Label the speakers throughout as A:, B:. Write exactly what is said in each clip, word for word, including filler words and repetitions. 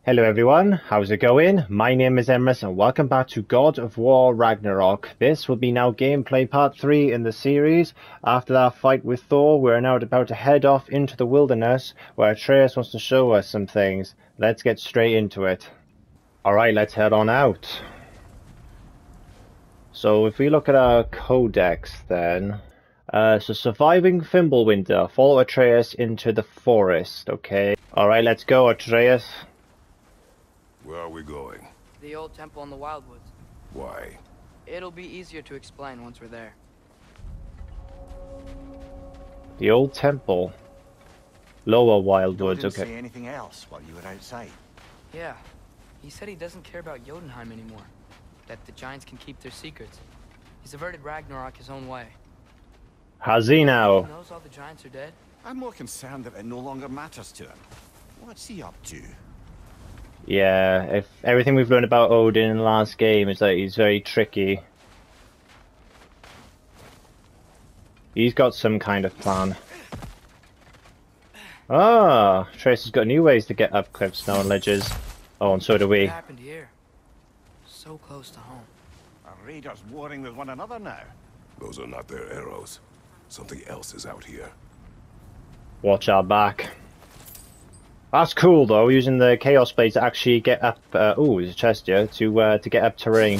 A: Hello everyone, how's it going? My name is Emrys and welcome back to God of War Ragnarok. This will be now gameplay part three in the series. After that fight with Thor, we're now about to head off into the wilderness where Atreus wants to show us some things. Let's get straight into it. Alright, let's head on out. So if we look at our codex then, uh, so surviving Fimbulwinter, follow Atreus into the forest, okay? Alright, let's go Atreus.
B: Where are we going?
C: The old temple in the Wildwoods.
B: Why?
C: It'll be easier to explain once we're there.
A: The old temple. Lower Wildwoods,
D: didn't
A: okay.
D: say anything else while you were outside.
C: Yeah, he said he doesn't care about Jotunheim anymore. That the giants can keep their secrets. He's averted Ragnarok his own way.
A: Has he now?
C: He knows all the giants are dead.
D: I'm more concerned that it no longer matters to him. What's he up to?
A: Yeah, if everything we've learned about Odin in the last game is that he's very tricky. He's got some kind of plan. Ah, Trace has got new ways to get up cliffs now and ledges. Oh, and so do we.
C: What happened here? So close to home.
D: Are raiders warring with one another now?
B: Those are not their arrows. Something else is out here.
A: Watch our back. That's cool though, using the Chaos Blades to actually get up. Uh, oh, there's a chest here to uh, to get up terrain.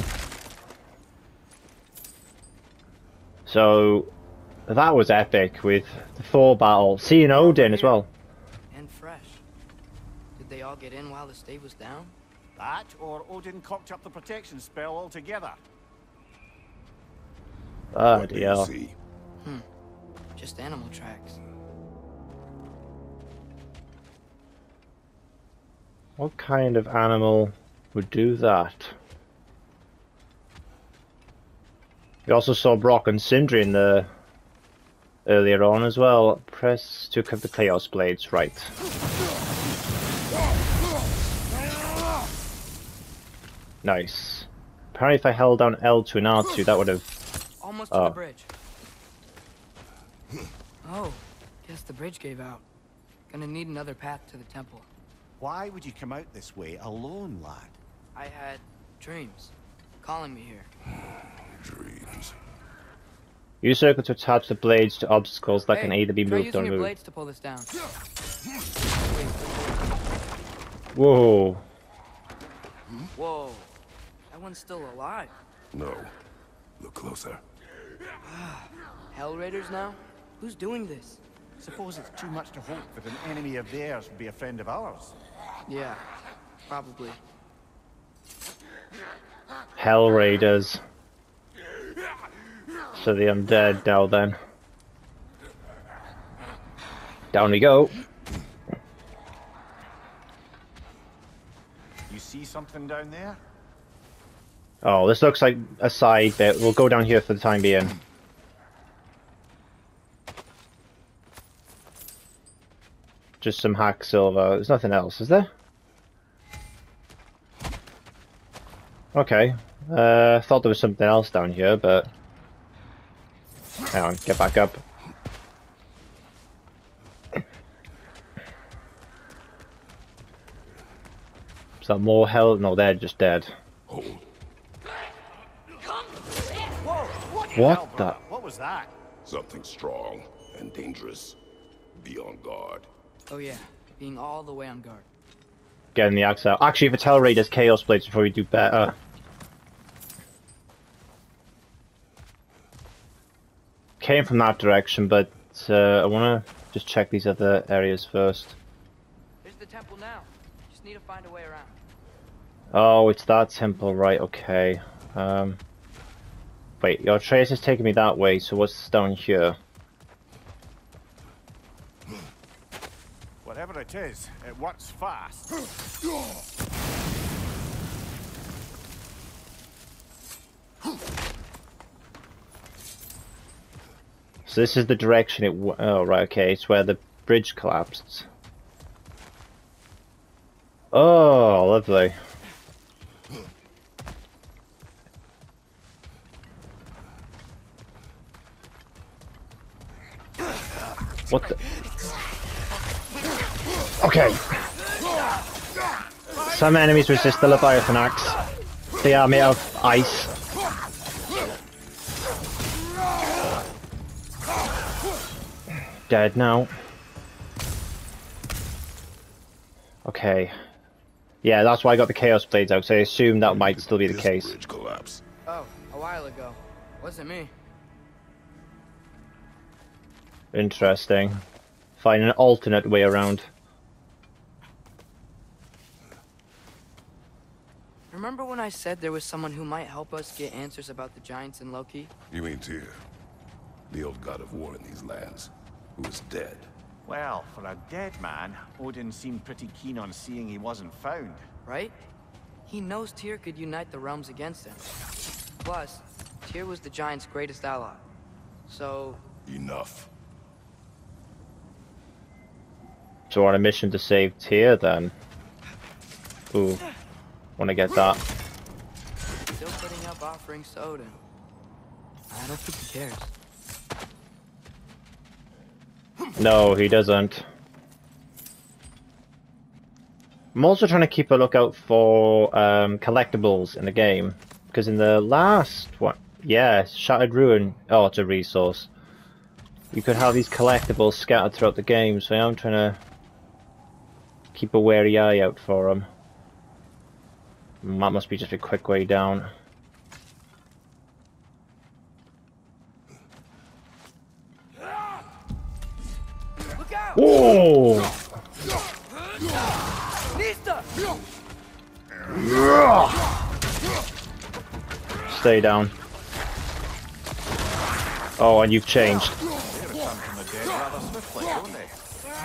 A: So that was epic with the Thor battle. Seeing Odin as well.
C: And fresh. Did they all get in while the stave was down?
D: That, or Odin cocked up the protection spell altogether.
A: Oh
B: What do you
A: dear.
B: see?
C: Hmm. Just animal tracks.
A: What kind of animal would do that? We also saw Brock and Sindri in the earlier on as well. Press to cut the Chaos Blades, right. Nice. Apparently if I held down L two and R two that would have...
C: Almost to
A: Oh.
C: the bridge. Oh, guess the bridge gave out. Gonna need another path to the temple.
D: Why would you come out this way alone, lad?
C: I had dreams calling me here.
B: Dreams.
A: Use circle to attach the blades to obstacles that
C: Hey,
A: can either be
C: try
A: moved
C: using
A: or
C: your
A: moved.
C: blades to pull this down.
A: Whoa.
C: Whoa, that one's still alive.
B: No. Look closer.
C: Hell Raiders now? Who's doing this?
D: Suppose it's too much to hope that an enemy of theirs would be a friend of ours.
C: Yeah, probably.
A: Hell Raiders. So the undead now then. Down we go.
D: You see something down there?
A: Oh, this looks like a side bit. We'll go down here for the time being. Just some hack silver. There's nothing else, is there? Okay. Uh, thought there was something else down here, but... Hang on, get back up. Is that more hell? No, they're just dead.
B: Hold.
D: Whoa! What,
A: What
D: hell,
A: the-
D: brother? What was that?
B: Something strong and dangerous. Be on guard.
C: Oh yeah, being all the way on guard.
A: Getting the axe out. Actually, if it's Hell Raiders, Chaos Blades before we do better. Came from that direction, but uh, I want to just check these other areas first.
C: There's the temple now. Just need to find a way around.
A: Oh, it's that temple, right, okay. Um, wait, your trace is taking me that way, so what's down here?
D: Whatever it is, it works fast.
A: So this is the direction it w oh, right, okay, it's where the bridge collapsed. Oh, lovely. What the? Okay. Some enemies resist the Leviathan axe. They are made of ice. Dead now. Okay. Yeah, that's why I got the Chaos Blades out, so I assume that might still be the case.
B: Bridge collapse.
C: Oh, a while ago. Wasn't me.
A: Interesting. Find an alternate way around.
C: Remember when I said there was someone who might help us get answers about the giants and Loki?
B: You mean Tyr, the old god of war in these lands, who is dead.
D: Well, for a dead man, Odin seemed pretty keen on seeing he wasn't found.
C: Right? He knows Tyr could unite the realms against him. Plus, Tyr was the giant's greatest ally. So...
B: Enough.
A: So on a mission to save Tyr then. Ooh. Wanna get that.
C: Still putting up offerings to Odin. I don't think he cares.
A: No, he doesn't. I'm also trying to keep a lookout for um, collectibles in the game. Because in the last one, yeah, Shattered Ruin, oh, it's a resource. You could have these collectibles scattered throughout the game, so I'm trying to keep a wary eye out for them. That must be just a quick way down.
C: Look out!
A: Whoa! Stay down. Oh, and you've changed.
D: They return from the dead rather swiftly, don't they?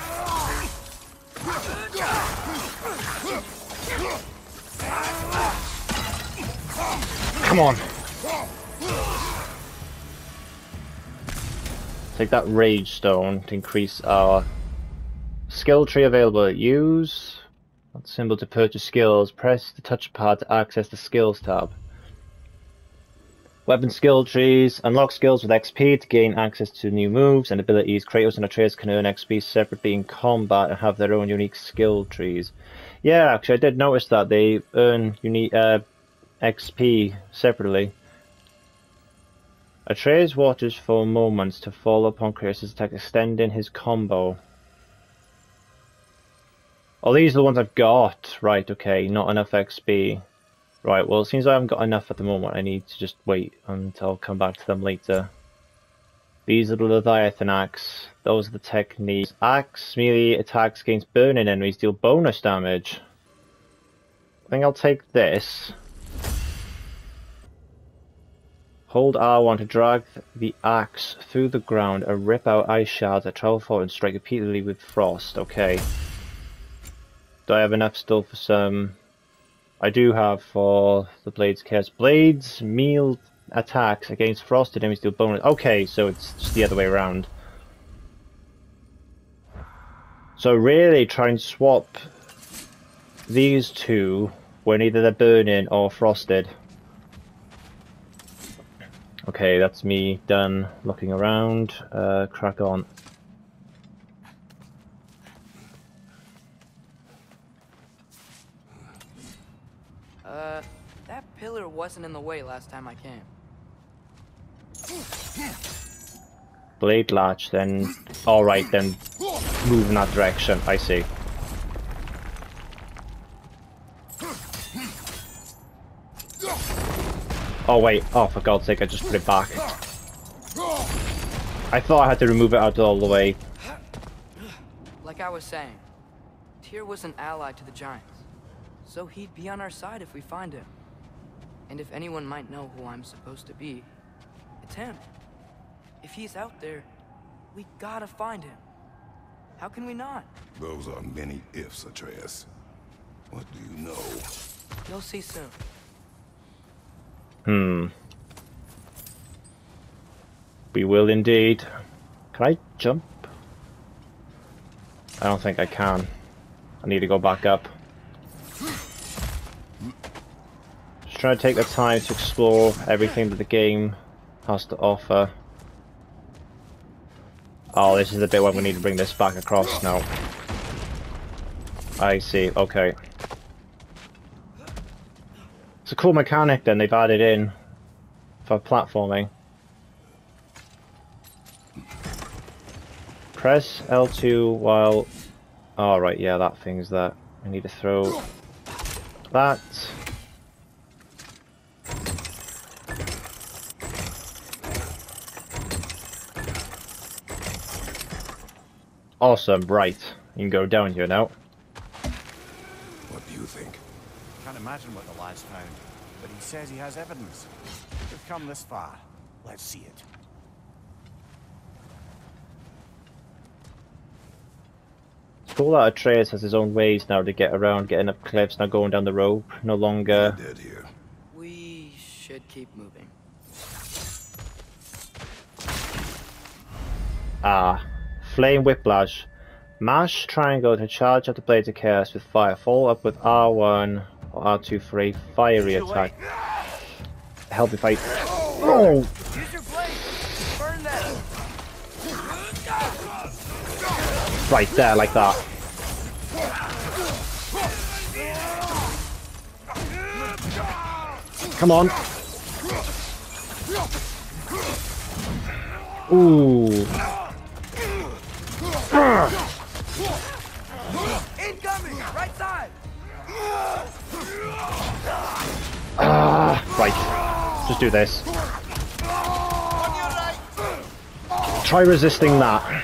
A: Come on. Take that Rage Stone to increase our skill tree available. Use that symbol to purchase skills. Press the touchpad to access the skills tab. Weapon skill trees. Unlock skills with X P to gain access to new moves and abilities. Kratos and Atreus can earn X P separately in combat and have their own unique skill trees. Yeah, actually, I did notice that they earn unique uh, X P separately. Atreus watches for moments to fall upon Kratos' attack, extending his combo. Oh, these are the ones I've got. Right, okay, not enough X P. Right, well, it seems I haven't got enough at the moment. I need to just wait until I'll come back to them later. These are the Leviathan axe. Those are the techniques. Axe melee attacks against burning enemies deal bonus damage. I think I'll take this. Hold R one to drag the axe through the ground and rip out ice shards that travel forward and strike repeatedly with frost. Okay. Do I have enough still for some? I do have for the Blades Chaos. Blades melee attacks against frosted enemies deal bonus. Okay, so it's just the other way around. So really try and swap these two when either they're burning or frosted. Okay, that's me done looking around. Uh, crack on.
C: Uh, that pillar wasn't in the way last time I came.
A: Blade latch, then. Alright, then move in that direction. I see. Oh wait, oh for God's sake, I just put it back. I thought I had to remove it out all the way.
C: Like I was saying, Tyr was an ally to the giants, so he'd be on our side if we find him. And if anyone might know who I'm supposed to be, it's him. If he's out there, we gotta find him. How can we not?
B: Those are many ifs, Atreus. What do you know?
C: You'll see soon.
A: Hmm. We will indeed. Can I jump? I don't think I can. I need to go back up. Just trying to take the time to explore everything that the game has to offer. Oh, this is the bit where we need to bring this back across now. I see, okay. It's a cool mechanic then they've added in for platforming. Press L two while... Oh right, yeah, that thing's there. I need to throw that. Awesome, right. You can go down here now.
B: What do you think?
D: Can't imagine what the lad's found, but he says he has evidence. We've come this far. Let's see it.
A: It's cool that Atreus has his own ways now to get around, getting up cliffs, not going down the rope, no longer...
B: You're dead here.
C: We should keep moving.
A: Ah. Flame Whiplash. Mash triangle to charge up the Blades of Chaos with fire. Follow up with R one or R two for a fiery attack. Help if I... Oh!
C: Use your blade! Burn them!
A: Right there, like that. Come on. Ooh.
C: Incoming! Right side!
A: Ah, right. Just do this. Try resisting that.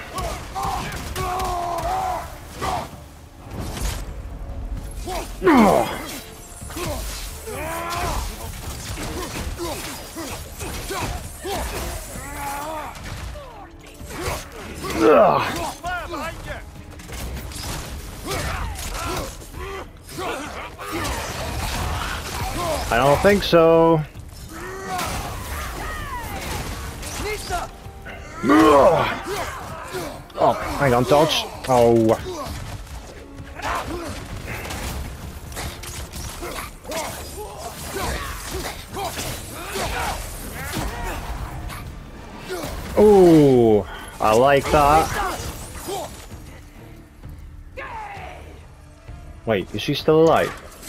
A: Ugh. I don't think so. Oh, hang on, dodge. Oh. Ooh, I like that. Wait, is she still alive?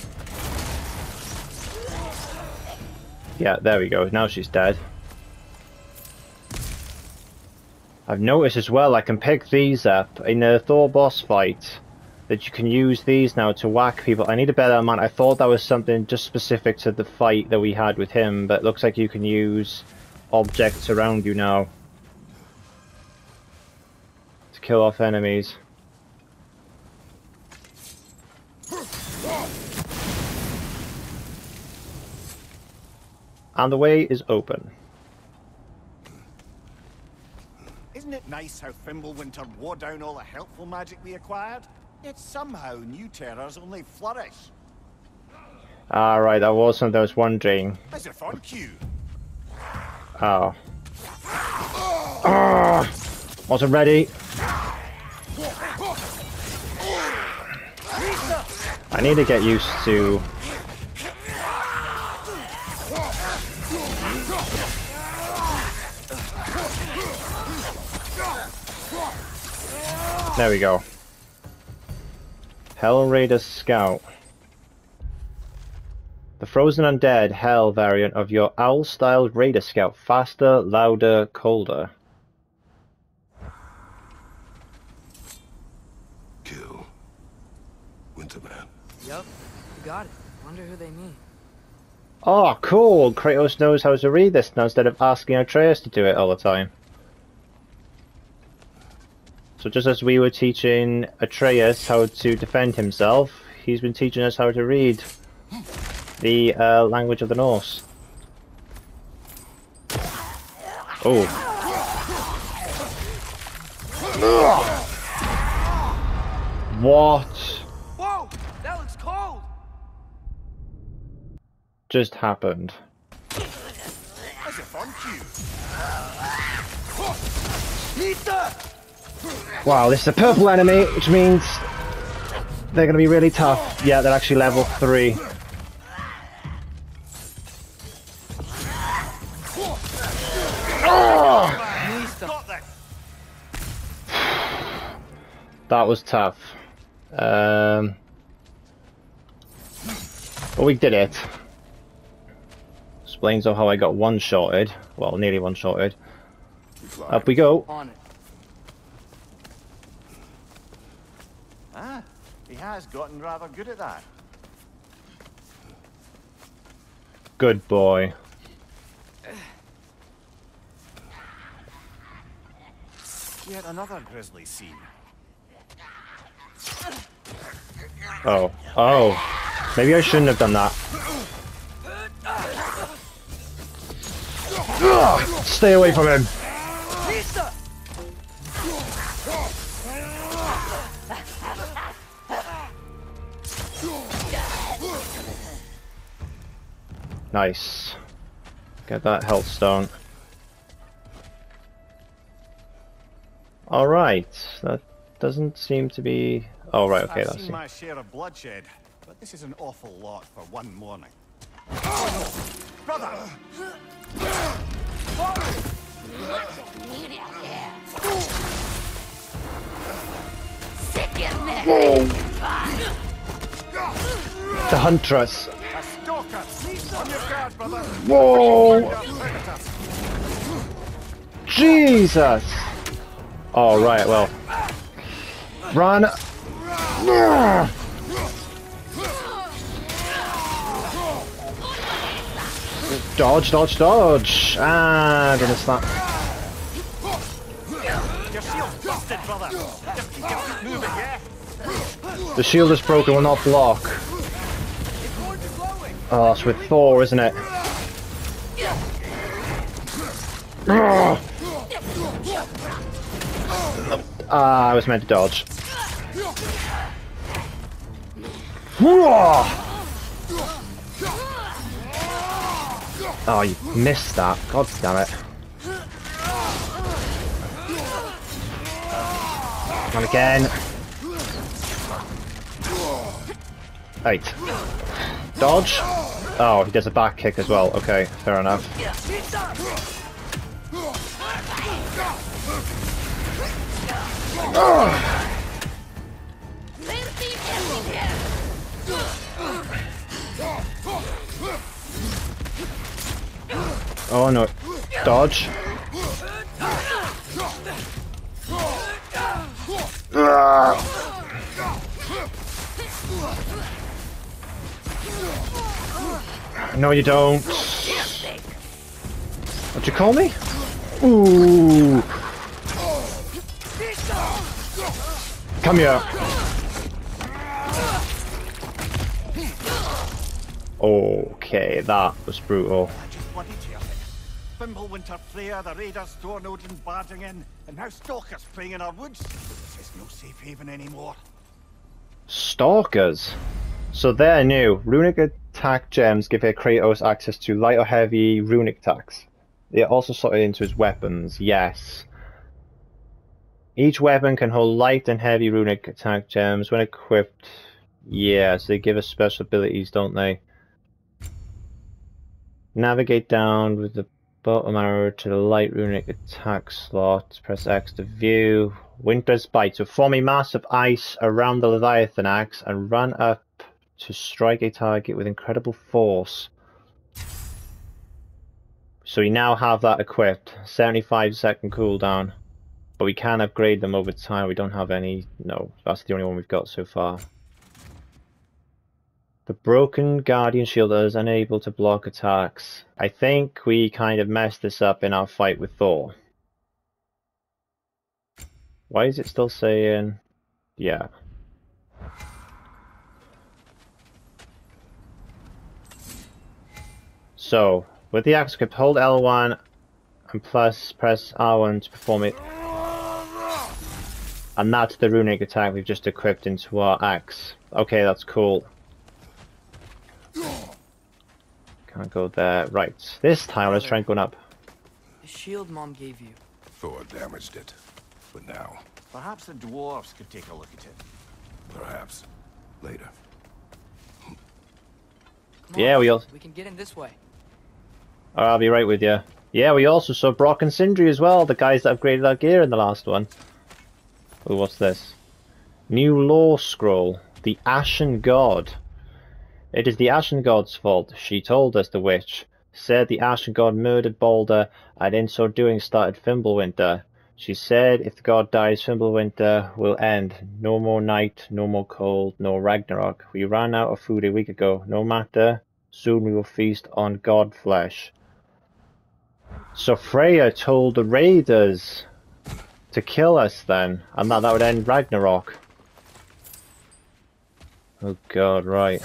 A: Yeah, there we go. Now she's dead. I've noticed as well I can pick these up in the Thor boss fight, that you can use these now to whack people. I need a better amount. I thought that was something just specific to the fight that we had with him, but it looks like you can use objects around you now to kill off enemies. And the way is open.
D: Isn't it nice how Fimbulwinter wore down all the helpful magic we acquired? Yet somehow new terrors only flourish.
A: Alright, that was something I was wondering.
D: As if on cue.
A: Oh. Ah, wasn't ready. I need to get used to... There we go. Hell Raider Scout. The frozen undead hell variant of your owl-styled Raider Scout. Faster, louder, colder.
B: Kill Winterman.
C: Yup, you got it. Wonder who they mean.
A: Oh, cool! Kratos knows how to read this now instead of asking Atreus to do it all the time. So just as we were teaching Atreus how to defend himself, he's been teaching us how to read the uh, language of the Norse. Oh. What
C: Whoa! That looks cold!
A: just happened?
D: As if on cue.
C: Nita!
A: Wow, this is a purple enemy, which means they're going to be really tough. Yeah, they're actually level three. That was tough. Um, but we did it. explains how I got one-shotted. Well, nearly one-shotted.
B: We
A: Up we go.
C: On it.
D: Ah, he has gotten rather good at that.
A: Good boy.
D: Yet another grisly scene.
A: Oh. Oh. Maybe I shouldn't have done that. Ugh, stay away from him. Nice. Get that health stone. Alright, that doesn't seem to be... Oh right, okay,
D: I've
A: that's
D: seen
A: it.
D: my share of bloodshed, but this is an awful lot for one morning. Brother!
A: The Huntress!
D: A stalker! On your guard, brother!
A: Whoa! Jesus! Oh right, well. Run! Dodge, dodge, dodge! And in a slap.
D: Your shield's busted, brother! Just keep moving, yeah?
A: The shield is broken, will not block. Oh, that's with Thor, isn't it? Ah, I was meant to dodge. Oh, you missed that. God damn it. Come on again. Eight. Dodge. Oh, he does a back kick as well. Okay, fair enough. Oh no. Dodge. No, you don't. What'd you call me? Ooh. Come here. Okay, that was brutal.
D: I just wanted to hear it. Fimbulwinter Freya, the raiders, Thorn Odin barging in, and now stalkers playing in our woods. This is no safe haven anymore.
A: Stalkers? So they're new. Runic attack gems give Kratos access to light or heavy runic attacks. They are also sorted into his weapons, yes. Each weapon can hold light and heavy runic attack gems when equipped. Yes, they give us special abilities, don't they? Navigate down with the bottom arrow to the light runic attack slot. Press X to view. Winter's Bite. So form a mass of ice around the Leviathan axe and run up to strike a target with incredible force. So we now have that equipped. seventy-five second cooldown. But we can upgrade them over time. We don't have any. No, that's the only one we've got so far. The broken Guardian Shield is unable to block attacks. I think we kind of messed this up in our fight with Thor. Why is it still saying... Yeah. So, with the axe equipped, hold L one and plus press R one to perform it. And that's the runic attack we've just equipped into our axe. Okay, that's cool. Can't go there. Right. This time, let's try and go up.
C: The shield Mom gave you.
B: Thor damaged it. But now,
D: Perhaps the dwarves could take a look at it.
B: perhaps, later.
C: Come
A: Yeah,
C: on,
A: we also...
C: We can get in this way.
A: Oh, I'll be right with you. Yeah, we also saw Brock and Sindri as well, the guys that upgraded our gear in the last one. Oh, what's this? New lore scroll. The Ashen God. It is the Ashen God's fault, she told us, the witch. said the Ashen God murdered Balder, and in so doing started Fimbulwinter. She said if the god dies, Fimbulwinter will end. No more night, no more cold, no Ragnarok. We ran out of food a week ago. No matter, soon we will feast on god flesh. So Freya told the raiders to kill us then, and that that would end Ragnarok. Oh god, right.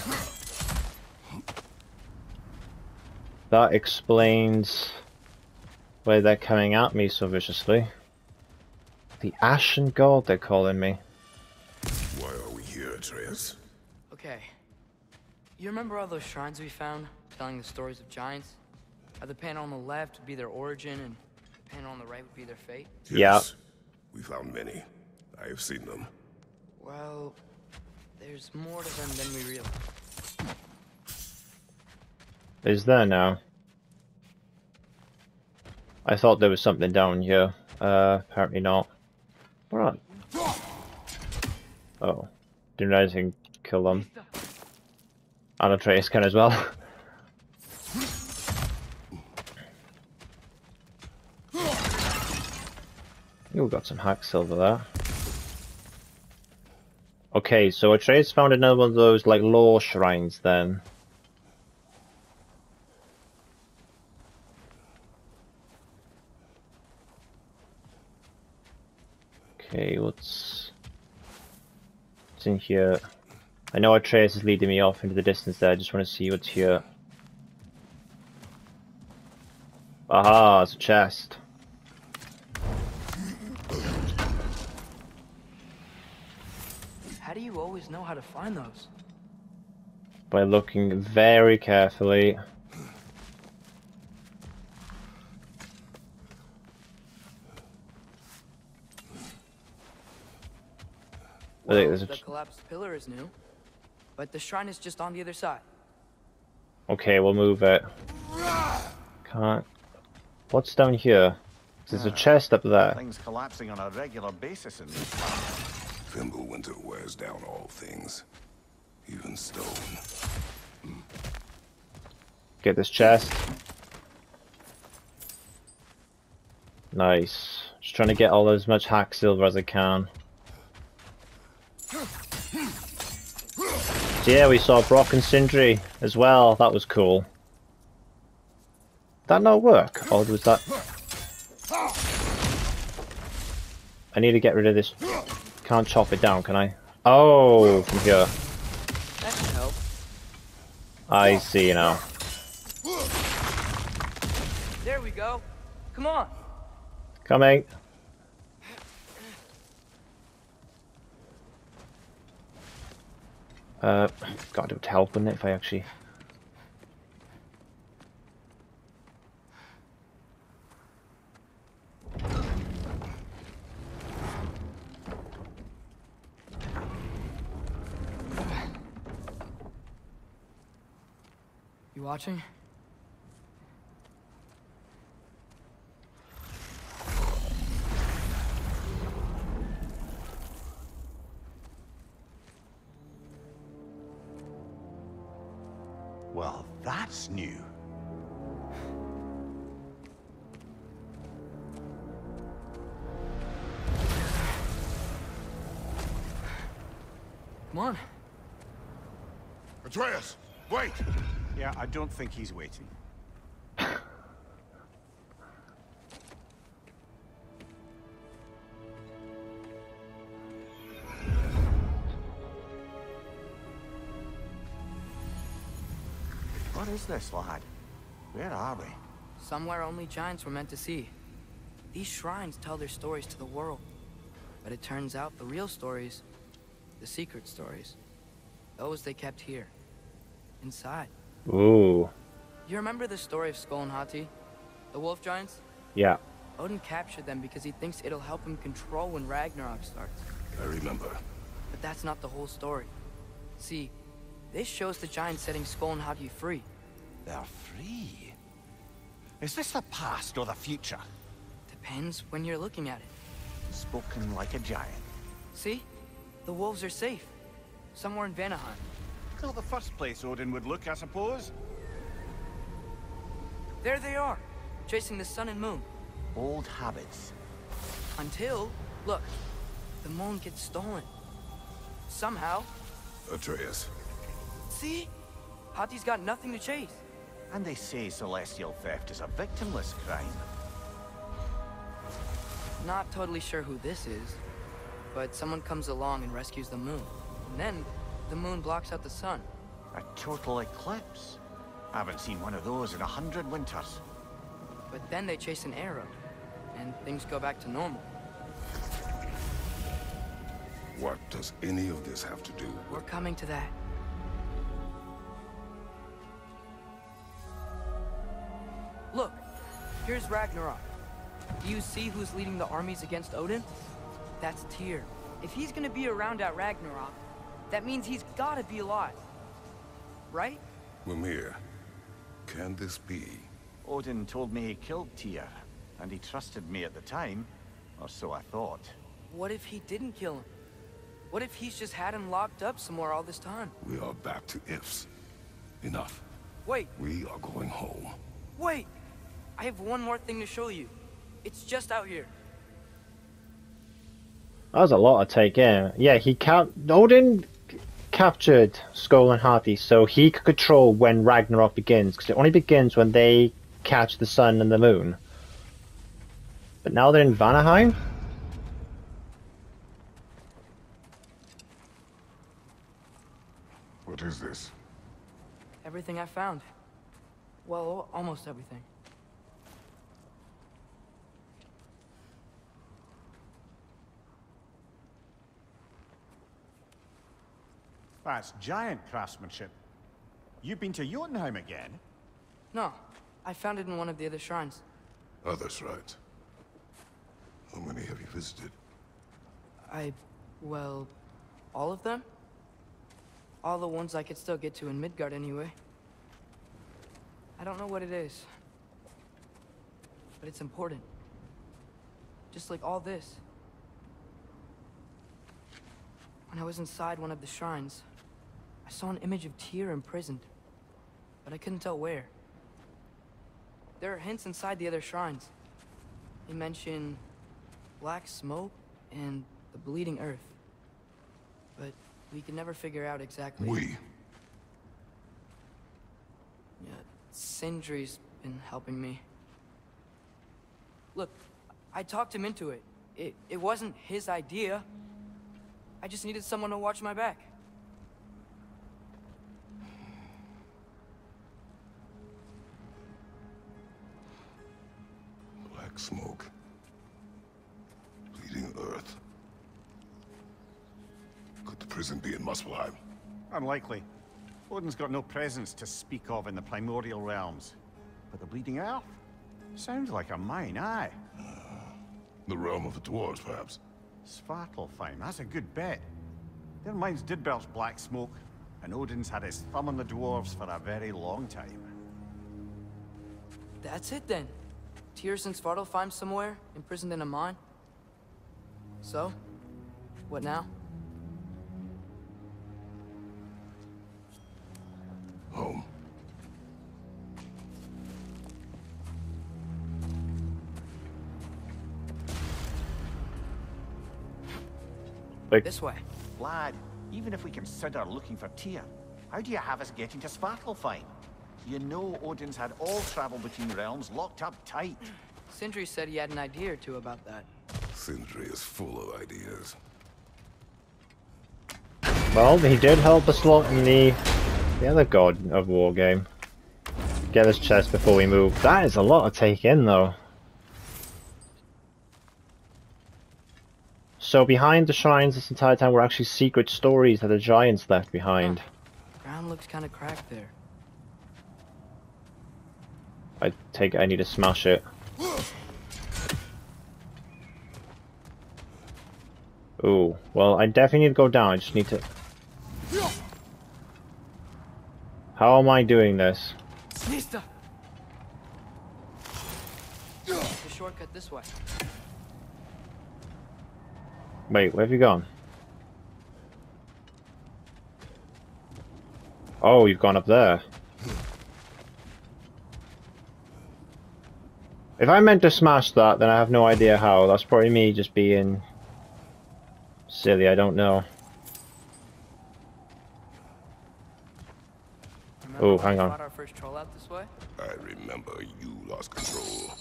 A: That explains why they're coming at me so viciously. The Ashen God, they're calling me.
B: Why are we here, Atreus?
C: Okay. You remember all those shrines we found, telling the stories of giants? How the panel on the left would be their origin, and the panel on the right would be their fate?
B: Yes. We found many. I have seen them.
C: Well, there's more to them than we realize.
A: Is there now? I thought there was something down here. Uh, apparently not. What on? Oh. Didn't realize I can kill them. And Atreus can as well. Ooh, got some hack silver there. Okay, so Atreus found another one of those, like, lore shrines then. Okay, what's... what's in here? I know Atreus is leading me off into the distance there, I just want to see what's here. Aha, it's a chest.
C: How do you always know how to find those?
A: By looking very carefully. I think there's a...
C: The collapsed pillar is new, but the shrine is just on the other side.
A: Okay, we'll move it. Can't... What's down here? There's a chest up there.
D: Things collapsing on a regular basis in this town.
B: Fimbulwinter wears down all things, even stone.
A: Get this chest. Nice. Just trying to get all as much hack silver as I can. So yeah, we saw Brock and Sindri as well. That was cool. Did that not work? Or was that... I need to get rid of this. Can't chop it down, can I? Oh, from here.
C: That can help.
A: I see now.
C: There we go. Come on.
A: Coming. Uh, God, it would help, wouldn't it, if I actually...
C: You watching?
D: Well, that's new.
C: Come on.
B: Atreus, wait!
D: Yeah, I don't think he's waiting. What is this, lad? Where are we?
C: Somewhere only giants were meant to see. These shrines tell their stories to the world. But it turns out the real stories, the secret stories, those they kept here, inside.
A: Ooh.
C: You remember the story of Skull and Hati? The wolf giants?
A: Yeah.
C: Odin captured them because he thinks it'll help him control when Ragnarok starts.
B: I remember.
C: But that's not the whole story. See, this shows the giants setting Skull and Hati free.
D: They're free. Is this the past or the future?
C: Depends when you're looking at it.
D: Spoken like a giant.
C: See? The wolves are safe. Somewhere in Vanaheim.
D: Not the first place Odin would look, I suppose.
C: There they are, chasing the sun and moon.
D: Old habits.
C: Until, look, the moon gets stolen. Somehow.
B: Atreus.
C: See? Hati's got nothing to chase.
D: And they say celestial theft is a victimless crime.
C: Not totally sure who this is, but someone comes along and rescues the moon. And then, the moon blocks out the sun.
D: A total eclipse. I haven't seen one of those in a hundred winters.
C: But then they chase an arrow, and things go back to normal.
B: What does any of this have to do
C: We're
B: with...
C: coming to that. Look, here's Ragnarok. Do you see who's leading the armies against Odin? That's Tyr. If he's gonna be around at Ragnarok, that means he's gotta be alive. Right?
B: Mimir, can this be?
D: Odin told me he killed Tyr, and he trusted me at the time, or so I thought.
C: What if he didn't kill him? What if he's just had him locked up somewhere all this time?
B: We are back to ifs. Enough.
C: Wait,
B: We are going home.
C: wait! I have one more thing to show you. It's just out here.
A: That was a lot to take in. Yeah, he cap Odin captured Skull and Hati, so he could control when Ragnarok begins, because it only begins when they catch the sun and the moon. But now they're in Vanaheim?
B: What is this?
C: Everything I found. Well, almost everything.
D: That's giant craftsmanship. You've been to Jotunheim again?
C: No, I found it in one of the other shrines.
B: Other shrines. How many have you visited?
C: I... well... all of them? All the ones I could still get to in Midgard anyway. I don't know what it is. But it's important. Just like all this. When I was inside one of the shrines, I saw an image of Tyr imprisoned. But I couldn't tell where. There are hints inside the other shrines. They mention black smoke and the bleeding earth. But we can never figure out exactly.
B: We.
C: Yeah, Sindri's been helping me. Look, I talked him into it. It it wasn't his idea. I just needed someone to watch my back.
B: Black smoke. Bleeding earth. Could the prison be in Muspelheim?
D: Unlikely. Odin's got no presence to speak of in the primordial realms. But the bleeding earth? Sounds like a mine, aye.
B: The realm of the dwarves, perhaps.
D: Svartalfheim, that's a good bet. Their mines did belch black smoke, and Odin's had his thumb on the dwarves for a very long time.
C: That's it then. Tyr's in Svartalfheim somewhere, imprisoned in a mine. So, what now?
B: Home.
A: Like,
C: This way.
D: Lad, even if we consider looking for Tyr, how do you have us getting to Svartalfheim? You know Odin's had all travel between realms locked up tight.
C: Sindri said he had an idea or two about that.
B: Sindri is full of ideas.
A: well, he did help us lot in the the other God of War game. Get his chest before we move. That is a lot to take in, though. So behind the shrines this entire time were actually secret stories that the giants left behind.
C: Huh. Ground looks kind of cracked there.
A: I take it I need to smash it. Ooh, well, I definitely need to go down. I just need to... How am I doing this?
C: Mister! The shortcut this way.
A: Wait, where have you gone? Oh, you've gone up there. If I meant to smash that, then I have no idea how. That's probably me just being silly, I don't know.
C: Remember
A: Oh,
C: when
A: hang
C: we
A: on.
C: fought our first troll out this way?
B: I remember you lost control.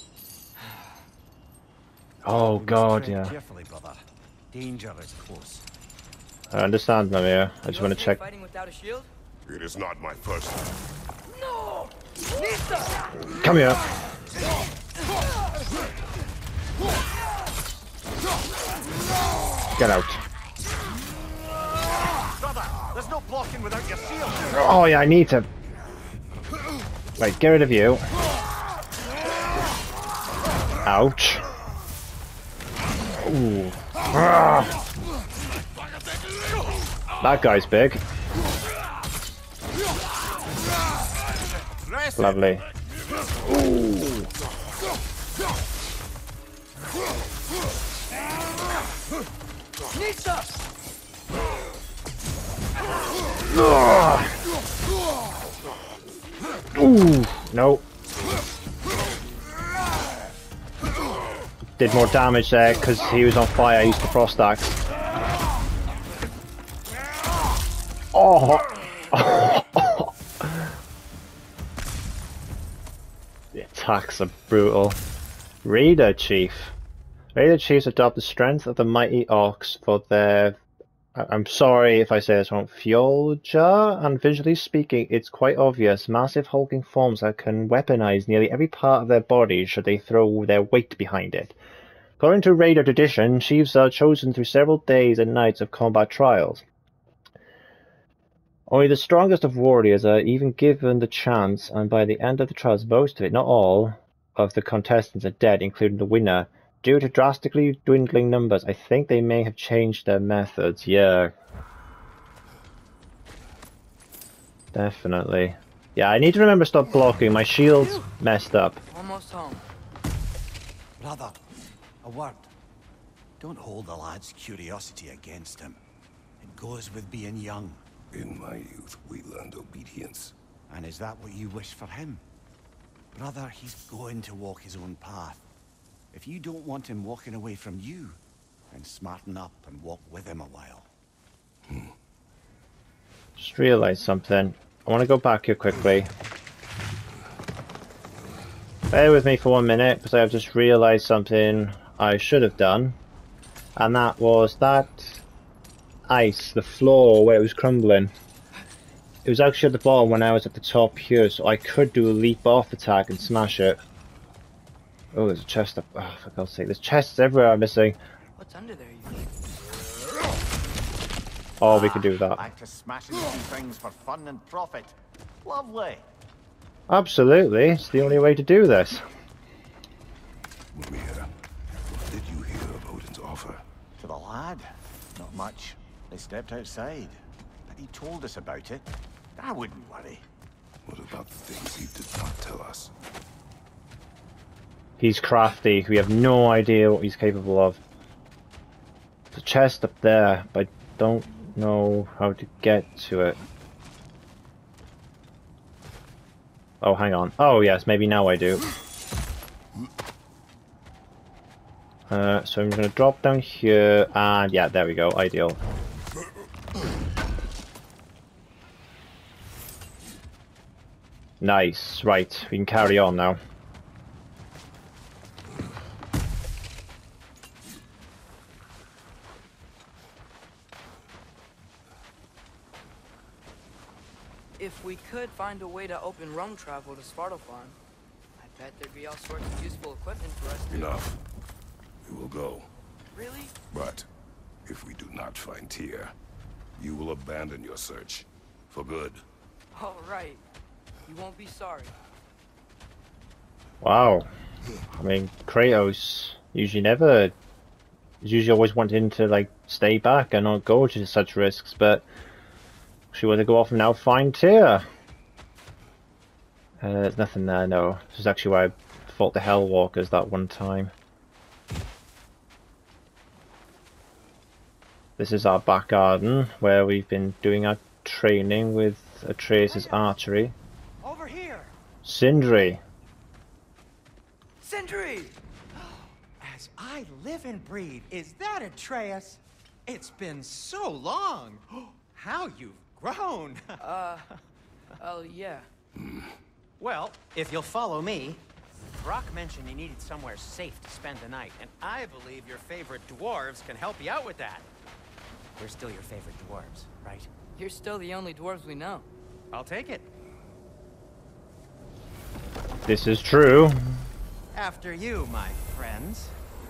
A: Oh
D: We must
A: god,
D: tread
A: yeah.
D: carefully, brother. Danger is close.
A: I understand, Namir. I just
C: You
A: want to
C: okay
A: check.
C: fighting without a shield?
B: It is not my first time.
C: No! Nista!
A: Come here. Get out.
D: Brother, there's no blocking without your shield.
A: Oh yeah, I need to. Right, get rid of you. Ouch. Ooh. Ah. That guy's big. Lovely. Ooh. Ah. Ooh. No. Did more damage there because he was on fire. I used the frost axe. Oh. The attacks are brutal. Raider Chief. Raider Chiefs adopt the strength of the mighty orcs for their... I'm sorry if I say this wrong. Fjolja, and visually speaking, it's quite obvious. Massive hulking forms that can weaponize nearly every part of their body should they throw their weight behind it. According to Raider tradition, chiefs are chosen through several days and nights of combat trials. Only the strongest of warriors are even given the chance, and by the end of the trials, most of it, not all, of the contestants are dead, including the winner. Due to drastically dwindling numbers, I think they may have changed their methods. Yeah. Definitely. Yeah, I need to remember to stop blocking. My shield's messed up.
C: Almost home.
D: Brother, a word. Don't hold the lad's curiosity against him. It goes with being young.
B: In my youth, we learned obedience.
D: And is that what you wish for him? Brother, he's going to walk his own path. If you don't want him walking away from you, then smarten up and walk with him a while.
B: Hmm.
A: Just realized something. I want to go back here quickly. Bear with me for one minute, because I have just realized something I should have done. And that was that ice, the floor where it was crumbling. It was actually at the bottom when I was at the top here, so I could do a leap off attack and smash it. Oh, there's a chest up. Oh, for God's sake, there's chests everywhere I'm missing.
C: What's under there, you think?
A: Oh, we could do that.
D: Back to smashing some things for fun and profit. Lovely.
A: Absolutely, it's the only way to do this.
B: Mimir, what did you hear of Odin's offer?
D: To the lad? Not much. They stepped outside. But he told us about it. I wouldn't worry.
B: What about the things he did not tell us?
A: He's crafty. We have no idea what he's capable of. There's a chest up there, but I don't know how to get to it. Oh, hang on. Oh, yes, maybe now I do. Uh, so I'm going to drop down here, and yeah, there we go. Ideal. Nice. Right, we can carry on now.
C: If we could find a way to open rum travel to Svartalfheim, I bet there'd be all sorts of useful equipment for us to...
B: Enough. We will go.
C: Really?
B: But if we do not find Tyr, you will abandon your search. For good.
C: All right. You won't be sorry.
A: Wow. I mean, Kratos usually never... is usually always wanting to, like, stay back and not go to such risks, but... she want to go off and now find Tyr. Uh, there's nothing there, no. This is actually where I fought the Hellwalkers that one time. This is our back garden, where we've been doing our training with Atreus' archery.
C: Over here.
A: Sindri.
C: Sentry!
E: As I live and breathe, is that Atreus? It's been so long. How you've grown.
C: uh, oh, yeah.
E: Well, if you'll follow me, Brock mentioned he needed somewhere safe to spend the night, and I believe your favorite dwarves can help you out with that. We're still your favorite dwarves, right?
C: You're still the only dwarves we know.
E: I'll take it.
A: This is true.
E: After you, my friends.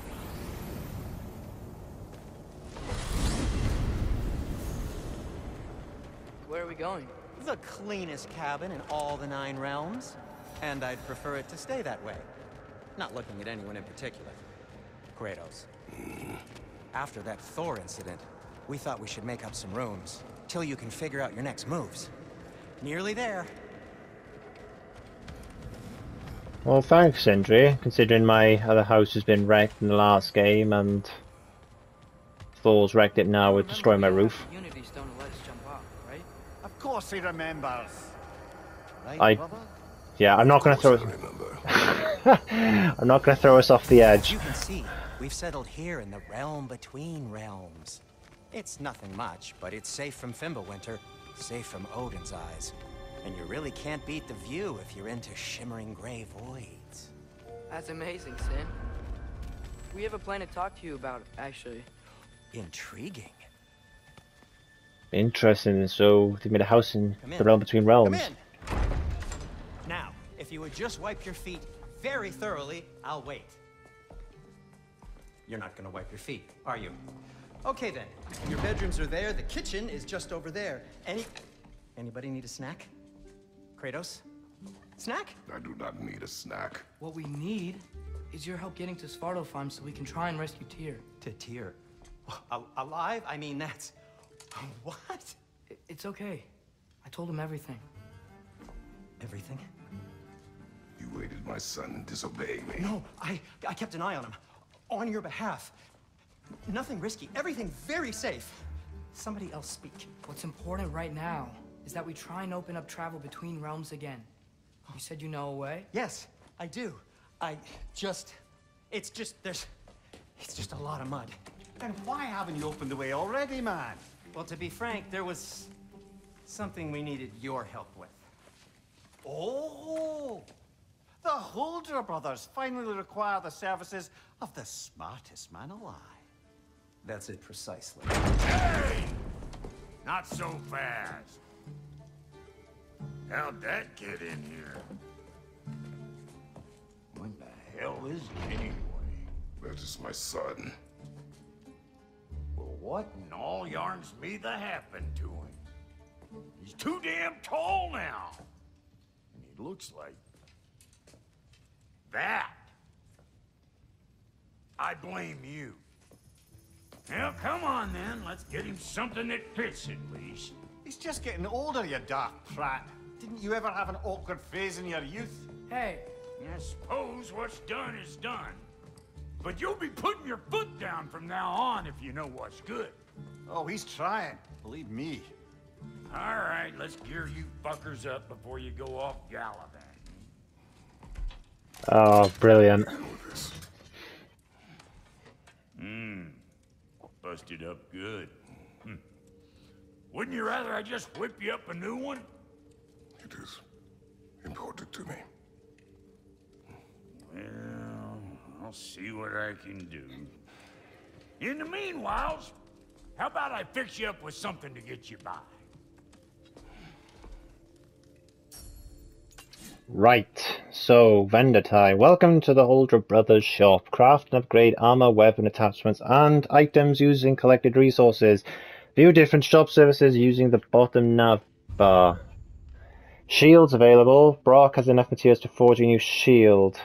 C: Where are we going?
E: The cleanest cabin in all the Nine Realms. And I'd prefer it to stay that way. Not looking at anyone in particular. Kratos. After that Thor incident, we thought we should make up some rooms, till you can figure out your next moves. Nearly there.
A: Well, thanks, Sindri, considering my other house has been wrecked in the last game, and Thor's wrecked it now with destroying my roof.
C: Unity Stone to let us jump off, right?
D: Of course he remembers. Right,
A: I,
D: brother?
A: yeah, I'm not going to throw
B: I remember.
A: I'm not going to throw us off the
E: As
A: edge.
E: you can see, we've settled here in the realm between realms. It's nothing much, but it's safe from Fimbulwinter, safe from Odin's eyes. And you really can't beat the view if you're into shimmering gray voids.
C: That's amazing, Sin. We have a plan to talk to you about, actually.
E: Intriguing.
A: Interesting. So they made a house in
E: Come in.
A: the realm between
E: Come
A: realms.
E: in. Now, if you would just wipe your feet very thoroughly, I'll wait. You're not gonna wipe your feet, are you? Okay then. Your bedrooms are there. The kitchen is just over there. Any... Anybody need a snack? Kratos? Snack?
B: I do not need a snack.
C: What we need is your help getting to Svartalfheim so we can try and rescue Tyr.
E: To Tyr. Al alive? I mean, that's... What?
C: I it's okay. I told him everything.
E: Everything?
B: You aided my son in disobeying me.
E: No, I, I kept an eye on him. On your behalf. Nothing risky. Everything very safe. Somebody else speak.
C: What's important right now is that we try and open up travel between realms again. You said you know a way?
E: Yes, I do. I just... It's just... There's... It's just a lot of mud.
D: Then why haven't you opened the way already, man?
E: Well, to be frank, there was... something we needed your help with.
D: Oh! The Huldra brothers finally require the services of the smartest man alive.
E: That's it precisely.
F: Hey! Not so fast. How'd that get in here? What the hell is he anyway?
B: That is my son.
F: Well, what in all yarns me that happened to him? He's too damn tall now. And he looks like... that. I blame you. Well, come on then. Let's get him something that fits at least.
D: He's just getting older, you dark prat. Didn't you ever have an awkward phase in your youth?
C: Hey,
F: I suppose what's done is done. But you'll be putting your foot down from now on if you know what's good.
D: Oh, he's trying. Believe me.
F: All right, let's gear you fuckers up before you go off gallivanting.
A: Oh, brilliant.
F: Hmm. Busted up good. Hm. Wouldn't you rather I just whip you up a new one?
B: It is important to me.
F: Well, I'll see what I can do. In the meanwhile, how about I fix you up with something to get you by?
A: Right, so vendor time. Welcome to the Huldra Brothers shop. Craft and upgrade armor, weapon attachments, and items using collected resources. View different shop services using the bottom nav bar. Shields available. Brock has enough materials to forge a new shield.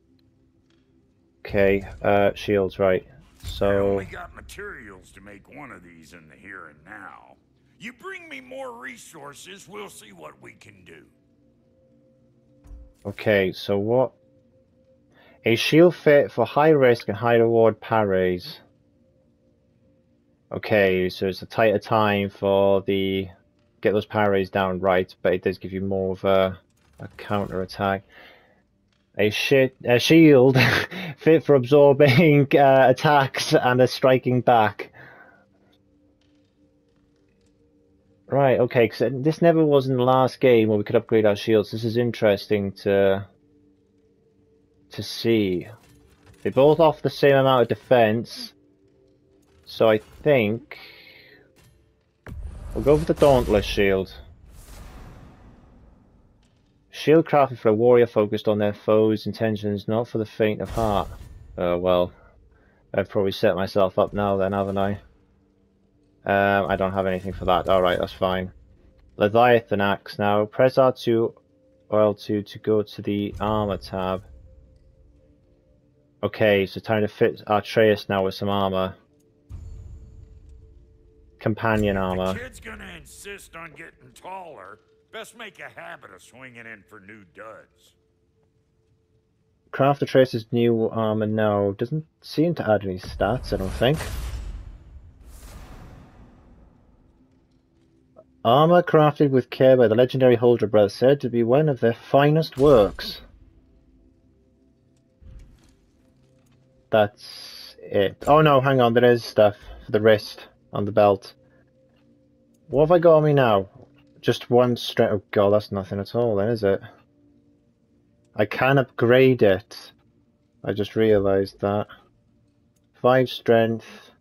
A: Okay, uh, shields, right.
F: I
A: So,
F: only got materials to make one of these in the here and now. You bring me more resources, we'll see what we can do.
A: okay, so what? A shield fit for high risk and high reward parries. Okay, so it's a tighter time for the get those parries down right, but it does give you more of a, a counter attack. A, shit, a shield fit for absorbing uh, attacks and a striking back. Right, okay, because this never was in the last game where we could upgrade our shields. This is interesting to to see. They both offer the same amount of defense, so I think we'll go for the Dauntless shield. Shield crafted for a warrior focused on their foes' intentions, not for the faint of heart. Oh well, I've probably set myself up now then, haven't I? Um, I don't have anything for that. Alright, that's fine. Leviathan Axe now. Press R two or L two to go to the armor tab. Okay, so time to fit Atreus now with some armor. Companion armor.
F: The kid's gonna insist on getting taller. Best make a habit of swinging in for new duds.
A: Craft Atreus' new armor now. Doesn't seem to add any stats, I don't think. Armor crafted with care by the legendary Holder brothers, said to be one of their finest works. That's it. Oh no, hang on, there is stuff for the wrist on the belt. What have I got on me now? Just one strength. Oh god, that's nothing at all then, is it? I can upgrade it. I just realised that. Five strength.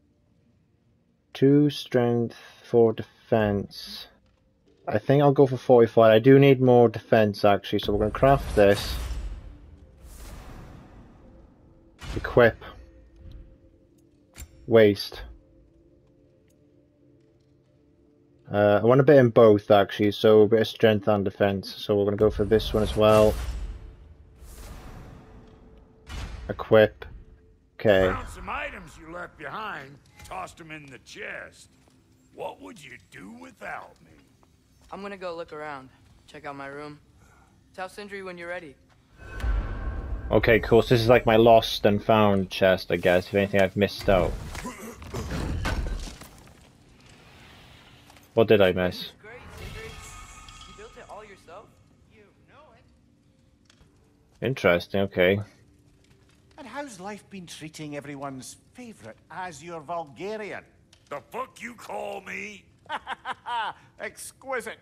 A: Two strength, four defense. I think I'll go for forty-five. I do need more defense actually, so we're going to craft this. Equip. Waste. Uh, I want a bit in both actually, so a bit of strength and defense. So we're going to go for this one as well. Equip. Okay.
F: Found some items you left behind. Tossed them in the chest. What would you do without me?
C: I'm gonna go look around. Check out my room. Tell Sindri when you're ready.
A: Okay, cool. So this is like my lost and found chest, I guess, if anything I've missed out. What did I miss?
C: Great, Sindri. You built it all yourself? You know it.
A: Interesting, okay.
D: And how's life been treating everyone's favourite Azure Vulgarian?
F: The fuck you call me?
D: Exquisite.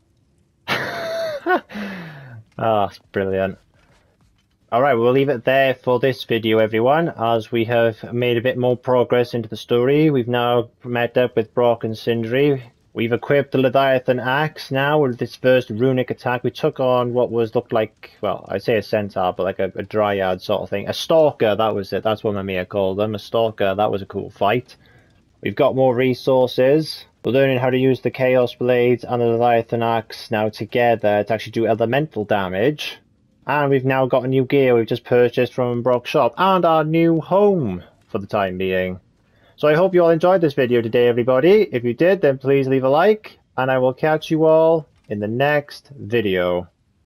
A: Ah, that's brilliant. Alright, we'll leave it there for this video, everyone, as we have made a bit more progress into the story. We've now met up with Brock and Sindri. We've equipped the Leviathan Axe now with this first runic attack. We took on what was looked like, well, I'd say a centaur, but like a, a dryad sort of thing. A stalker, that was it. That's what Mamiya called them. A stalker, that was a cool fight. We've got more resources. We're learning how to use the Chaos Blades and the Leviathan Axe now together to actually do elemental damage. And we've now got a new gear we've just purchased from Brock's shop. And our new home for the time being. So I hope you all enjoyed this video today, everybody. If you did, then please leave a like. And I will catch you all in the next video.